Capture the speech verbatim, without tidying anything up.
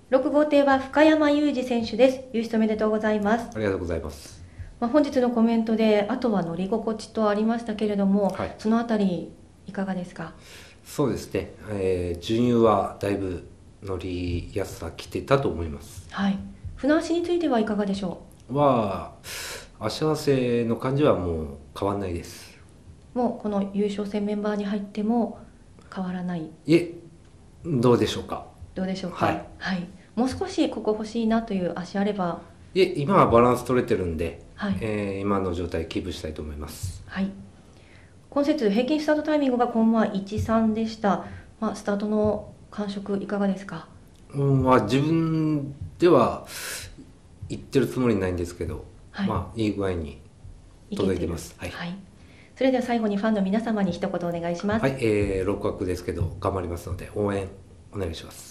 ろく号艇は深山裕二選手です。優勝おめでとうございます。 ありがとうございます。 まあ、本日のコメントで、あとは乗り心地とありましたけれども、 はい、 そのあたりいかがですか？ そうですね、えー、順優はだいぶ乗りやすさきてたと思います。 はい。船足についてはいかがでしょうは足合わせの感じはもう変わらないです。 もうこの優勝戦メンバーに入っても変わらない？ いえ、どうでしょうか。 どうでしょうか。 はい、 はい、もう少しここ欲しいなという足あれば。 いえ、今はバランス取れてるんで、 はい、 えー、今の状態キープしたいと思います。 はい。今節平均スタートタイミングがコンマいちさんでした。まあ、スタートの感触いかがですか？ うん、まあ自分では言ってるつもりないんですけど、はい、まあいい具合に届いてます。はい、 はい。それでは最後にファンの皆様に一言お願いします。 はい、えー、ろく枠ですけど頑張りますので応援お願いします。